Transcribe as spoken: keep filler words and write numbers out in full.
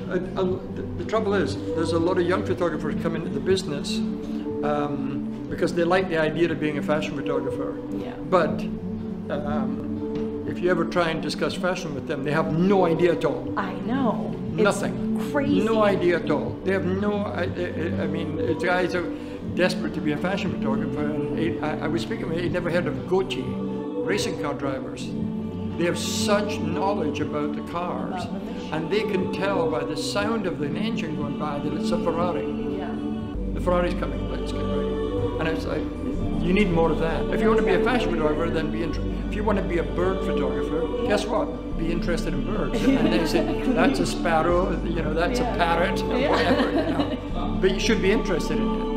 uh, uh, the, the trouble is, there's a lot of young photographers come into the business um, because they like the idea of being a fashion photographer. Yeah. But um, if you ever try and discuss fashion with them, they have no idea at all. I know. Nothing. It's crazy. No idea at all. They have no. I, I, I mean, it's guys are desperate to be a fashion photographer. And he, I, I was speaking with. He never heard of Gochi, racing car drivers. They have such knowledge about the cars, and they can tell by the sound of an engine going by that it's a Ferrari. Yeah. The Ferrari's coming. Let's get ready. And it's like, you need more of that. If you want to be a fashion photographer, then be interested. If you want to be a bird photographer, guess what? Be interested in birds. And they say, that's a sparrow, you know, that's yeah. a parrot, or yeah. whatever, you know. But you should be interested in it.